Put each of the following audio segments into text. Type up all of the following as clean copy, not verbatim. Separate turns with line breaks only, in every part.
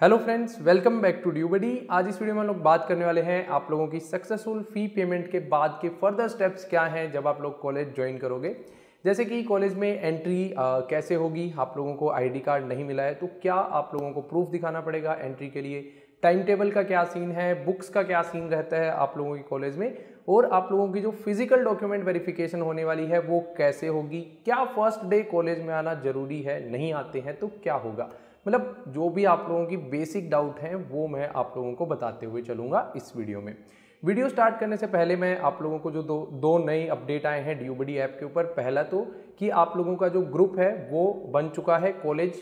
Hello friends, welcome back to DUbuddy. आज इस video में हम लोग बात करने वाले हैं आप लोगों की सक्सेसफुल फी पेमेंट के बाद के फर्दर स्टेप्स क्या हैं जब आप लोग कॉलेज ज्वाइन करोगे। जैसे कि कॉलेज में एंट्री कैसे होगी, आप लोगों को आईडी कार्ड नहीं मिला है तो क्या आप लोगों को प्रूफ दिखाना पड़ेगा एंट्री के लिए, टाइम टेबल का क्या सीन है, बुक्स का क्या सीन रहता है आप लोगों की कॉलेज में, और आप लोगों की जो फिजिकल डॉक्यूमेंट वेरिफिकेशन होने वाली है वो कैसे होगी, क्या फर्स्ट डे कॉलेज में आना जरूरी है, नहीं आते हैं तो क्या होगा। मतलब जो भी आप लोगों की बेसिक डाउट हैं वो मैं आप लोगों को बताते हुए चलूँगा इस वीडियो में। वीडियो स्टार्ट करने से पहले मैं आप लोगों को जो दो नई अपडेट आए हैं ड्यूबडी ऐप के ऊपर, पहला तो कि आप लोगों का जो ग्रुप है वो बन चुका है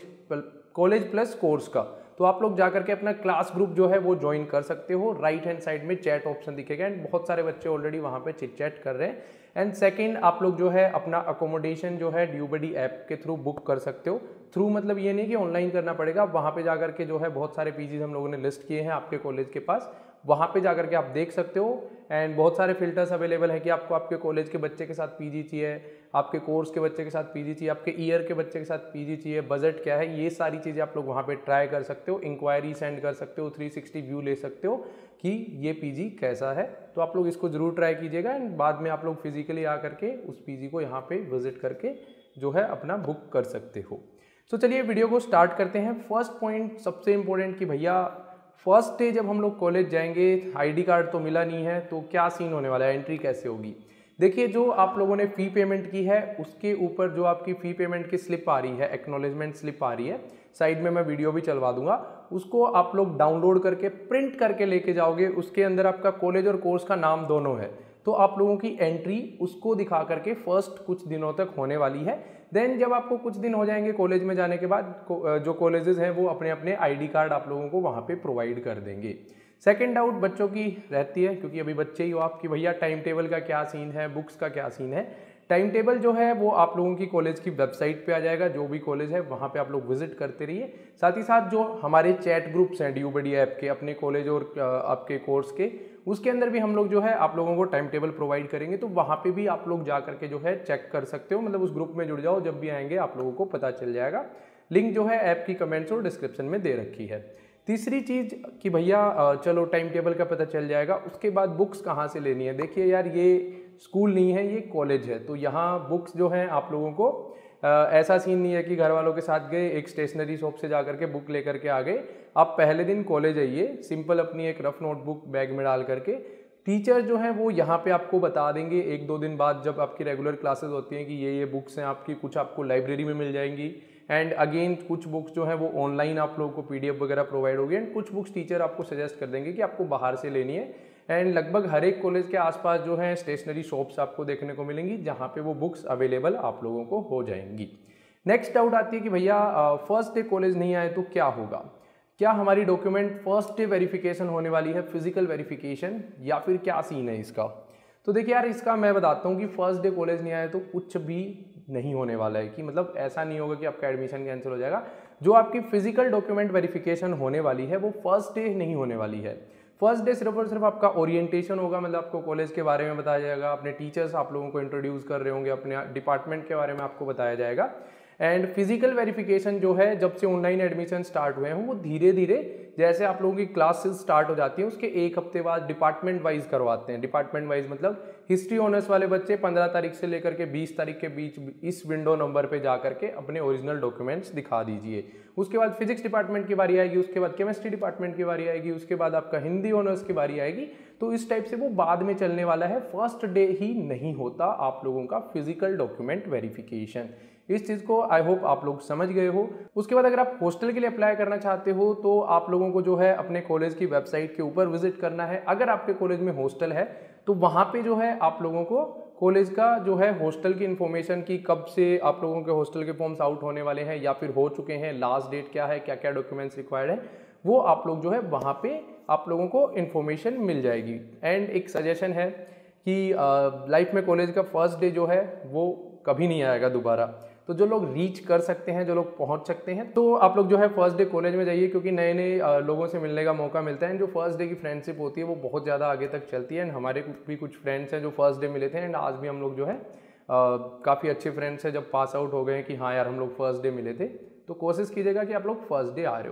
कॉलेज प्लस कोर्स का। तो आप लोग जाकर के अपना क्लास ग्रुप जो है वो ज्वाइन कर सकते हो। राइट हैंड साइड में चैट ऑप्शन दिखेगा एंड बहुत सारे बच्चे ऑलरेडी वहाँ पे चिट चैट कर रहे हैं। एंड सेकंड, आप लोग जो है अपना अकोमोडेशन जो है ड्यूबडी ऐप के थ्रू बुक कर सकते हो। थ्रू मतलब ये नहीं कि ऑनलाइन करना पड़ेगा, वहाँ पे जाकर के जो है बहुत सारे पीजीज हम लोगों ने लिस्ट किए हैं आपके कॉलेज के पास, वहाँ पे जाकर के आप देख सकते हो। एंड बहुत सारे फिल्टर्स अवेलेबल हैं कि आपको आपके कॉलेज के बच्चे के साथ पीजी चाहिए, आपके कोर्स के बच्चे के साथ पीजी चाहिए, आपके ईयर के बच्चे के साथ पीजी चाहिए, बजट क्या है, ये सारी चीज़ें आप लोग वहाँ पे ट्राई कर सकते हो। इंक्वायरी सेंड कर सकते हो, 360 व्यू ले सकते हो कि ये पीजी कैसा है। तो आप लोग इसको जरूर ट्राई कीजिएगा एंड बाद में आप लोग फिजिकली आकर के उस पीजी को यहाँ पे विजिट करके जो है अपना बुक कर सकते हो। तो चलिए वीडियो को स्टार्ट करते हैं। फर्स्ट पॉइंट सबसे इम्पोर्टेंट कि भैया फर्स्ट डे जब हम लोग कॉलेज जाएंगे, आईडी कार्ड तो मिला नहीं है तो क्या सीन होने वाला है, एंट्री कैसे होगी। देखिए, जो आप लोगों ने फ़ी पेमेंट की है उसके ऊपर जो आपकी फ़ी पेमेंट की स्लिप आ रही है, एक्नॉलेजमेंट स्लिप आ रही है, साइड में मैं वीडियो भी चलवा दूंगा, उसको आप लोग डाउनलोड करके प्रिंट करके लेके जाओगे। उसके अंदर आपका कॉलेज और कोर्स का नाम दोनों है, तो आप लोगों की एंट्री उसको दिखा करके फर्स्ट कुछ दिनों तक होने वाली है। देन जब आपको कुछ दिन हो जाएंगे कॉलेज में जाने के बाद, जो कॉलेजेस हैं वो अपने अपने आईडी कार्ड आप लोगों को वहाँ पे प्रोवाइड कर देंगे। सेकंड डाउट बच्चों की रहती है, क्योंकि अभी बच्चे ही हो आप, कि भैया टाइम टेबल का क्या सीन है, बुक्स का क्या सीन है। टाइम टेबल जो है वो आप लोगों की कॉलेज की वेबसाइट पे आ जाएगा, जो भी कॉलेज है वहाँ पे आप लोग विजिट करते रहिए। साथ ही साथ जो हमारे चैट ग्रुप्स हैं ड्यूबडी ऐप के, अपने कॉलेज और आपके कोर्स के, उसके अंदर भी हम लोग जो है आप लोगों को टाइम टेबल प्रोवाइड करेंगे, तो वहाँ पे भी आप लोग जा करके जो है चेक कर सकते हो। मतलब उस ग्रुप में जुड़ जाओ, जब भी आएंगे आप लोगों को पता चल जाएगा। लिंक जो है ऐप की कमेंट्स और डिस्क्रिप्शन में दे रखी है। तीसरी चीज़ कि भैया चलो टाइम टेबल का पता चल जाएगा, उसके बाद बुक्स कहाँ से लेनी है। देखिए यार, ये स्कूल नहीं है, ये कॉलेज है, तो यहाँ बुक्स जो हैं आप लोगों को ऐसा सीन नहीं है कि घर वालों के साथ गए, एक स्टेशनरी शॉप से जाकर के बुक लेकर के आ गए। आप पहले दिन कॉलेज आइए, सिंपल अपनी एक रफ नोटबुक बैग में डाल करके, टीचर जो है वो यहाँ पे आपको बता देंगे 1-2 दिन बाद जब आपकी रेगुलर क्लासेस होती हैं कि ये बुक्स हैं आपकी, कुछ आपको लाइब्रेरी में मिल जाएंगी एंड अगेन कुछ बुक्स जो है वो ऑनलाइन आप लोगों को पीडीएफ वगैरह प्रोवाइड होगी एंड कुछ बुक्स टीचर आपको सजेस्ट कर देंगे कि आपको बाहर से लेनी है। एंड लगभग हर एक कॉलेज के आसपास जो है स्टेशनरी शॉप्स आपको देखने को मिलेंगी जहाँ पे वो बुक्स अवेलेबल आप लोगों को हो जाएंगी। नेक्स्ट डाउट आती है कि भैया फर्स्ट डे कॉलेज नहीं आए तो क्या होगा, क्या हमारी डॉक्यूमेंट फर्स्ट डे वेरिफिकेशन होने वाली है, फिजिकल वेरिफिकेशन, या फिर क्या सीन है इसका। तो देखिए यार, इसका मैं बताता हूँ कि फर्स्ट डे कॉलेज नहीं आए तो कुछ भी नहीं होने वाला है, कि मतलब ऐसा नहीं होगा कि आपका एडमिशन कैंसिल हो जाएगा। जो आपकी फिजिकल डॉक्यूमेंट वेरिफिकेशन होने वाली है वो फर्स्ट डे नहीं होने वाली है। फर्स्ट डे सिर्फ और सिर्फ आपका ओरिएंटेशन होगा, मतलब आपको कॉलेज के बारे में बताया जाएगा, अपने टीचर्स आप लोगों को इंट्रोड्यूस कर रहे होंगे, अपने डिपार्टमेंट के बारे में आपको बताया जाएगा। एंड फिजिकल वेरिफिकेशन जो है, जब से ऑनलाइन एडमिशन स्टार्ट हुए हैं वो धीरे धीरे जैसे आप लोगों की क्लासेस स्टार्ट हो जाती हैं उसके एक हफ्ते बाद डिपार्टमेंट वाइज करवाते हैं। डिपार्टमेंट वाइज मतलब हिस्ट्री ऑनर्स वाले बच्चे 15 तारीख से लेकर के 20 तारीख के बीच इस विंडो नंबर पे जा करके अपने ओरिजिनल डॉक्यूमेंट्स दिखा दीजिए। उसके बाद फिजिक्स डिपार्टमेंट की बारी आएगी, उसके बाद केमिस्ट्री डिपार्टमेंट की बारी आएगी, उसके बाद आपका हिंदी ऑनर्स की बारी आएगी। तो इस टाइप से वो बाद में चलने वाला है, फर्स्ट डे ही नहीं होता आप लोगों का फिजिकल डॉक्यूमेंट वेरिफिकेशन। इस चीज़ को आई होप आप लोग समझ गए हो। उसके बाद अगर आप हॉस्टल के लिए अप्लाई करना चाहते हो तो आप लोगों को जो है अपने कॉलेज की वेबसाइट के ऊपर विजिट करना है। अगर आपके कॉलेज में हॉस्टल है तो वहाँ पे जो है आप लोगों को कॉलेज का जो है हॉस्टल की इन्फॉर्मेशन की, कब से आप लोगों के हॉस्टल के फॉर्म्स आउट होने वाले हैं या फिर हो चुके हैं, लास्ट डेट क्या है, क्या क्या डॉक्यूमेंट्स रिक्वायर्ड है, वो आप लोग जो है वहाँ पे आप लोगों को इन्फॉर्मेशन मिल जाएगी। एंड एक सजेशन है कि लाइफ में कॉलेज का फर्स्ट डे जो है वो कभी नहीं आएगा दोबारा। तो जो लोग रीच कर सकते हैं, जो लोग पहुंच सकते हैं, तो आप लोग जो है फर्स्ट डे कॉलेज में जाइए, क्योंकि नए नए लोगों से मिलने का मौका मिलता है। जो फर्स्ट डे की फ्रेंडशिप होती है वो बहुत ज़्यादा आगे तक चलती है। एंड हमारे भी कुछ फ्रेंड्स हैं जो फर्स्ट डे मिले थे एंड आज भी हम लोग जो है काफ़ी अच्छे फ्रेंड्स हैं, जब पास आउट हो गए कि हाँ यार हम लोग फर्स्ट डे मिले थे। तो कोशिश कीजिएगा कि आप लोग फर्स्ट डे आ रहे हो।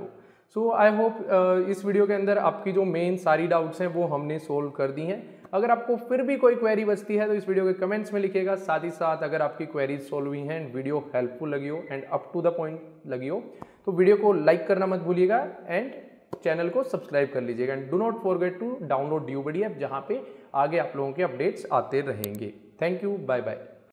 सो आई होप इस वीडियो के अंदर आपकी जो मेन सारी डाउट्स हैं वो हमने सोल्व कर दी हैं। अगर आपको फिर भी कोई क्वेरी बचती है तो इस वीडियो के कमेंट्स में लिखिएगा। साथ ही साथ अगर आपकी क्वेरीज सोल्व हुई हैं, वीडियो हेल्पफुल लगी हो and up to the point लगी हो तो वीडियो को लाइक करना मत भूलिएगा एंड चैनल को सब्सक्राइब कर लीजिएगा। And do not forget to download DUbuddy app, जहाँ पे आगे आप लोगों के अपडेट्स आते रहेंगे। Thank you, bye bye.